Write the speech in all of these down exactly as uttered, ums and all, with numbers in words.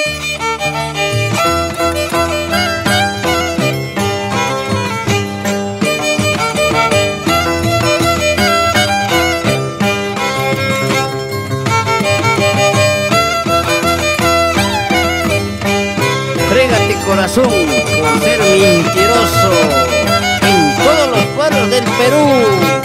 Frégate corazón por ser mentiroso en todos los pueblos del Perú.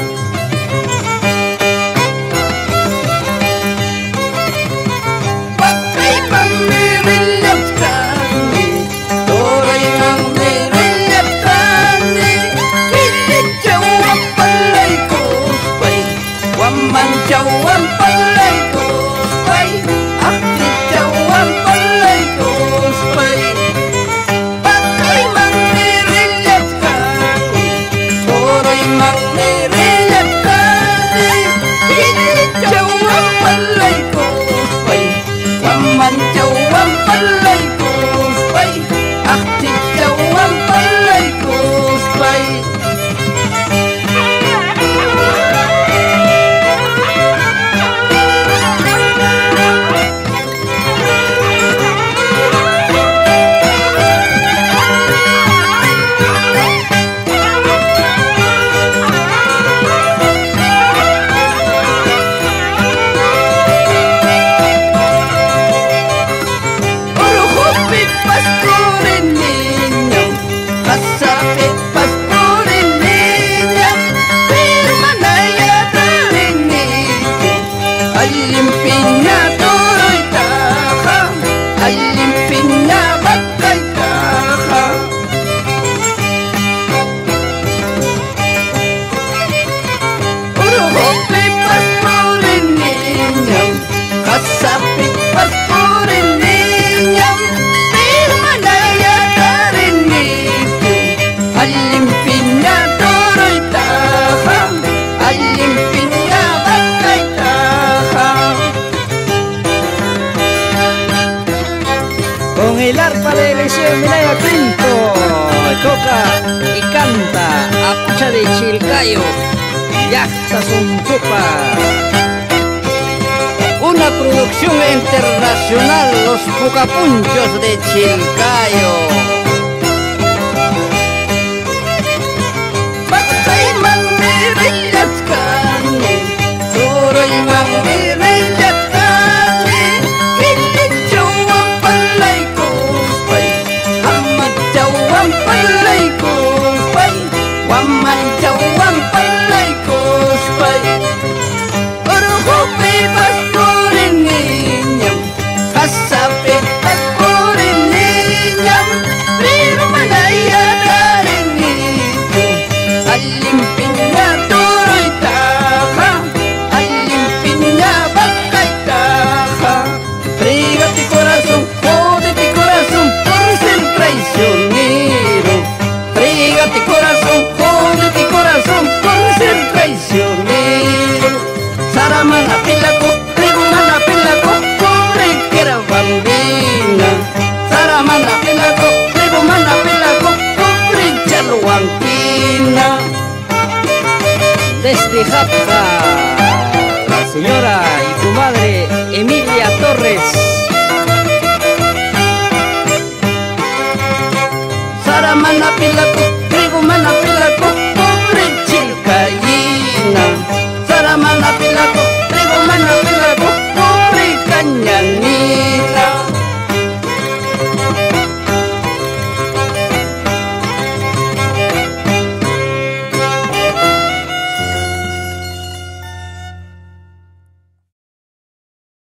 Con el arpa de Eliseo Minaya Pinto toca y canta Apucha de Chilcayo, Yacta Suntupa. Una producción internacional, los Pucapunchos de Chilcayo. Saramana pilaco, tribumana pilaco, pobre que era bambina. Saramana pilaco, tribumana pilaco, pobre charhuanquina. Desde Japta, la señora y tu madre Emilia Torres. Saramana pilaco,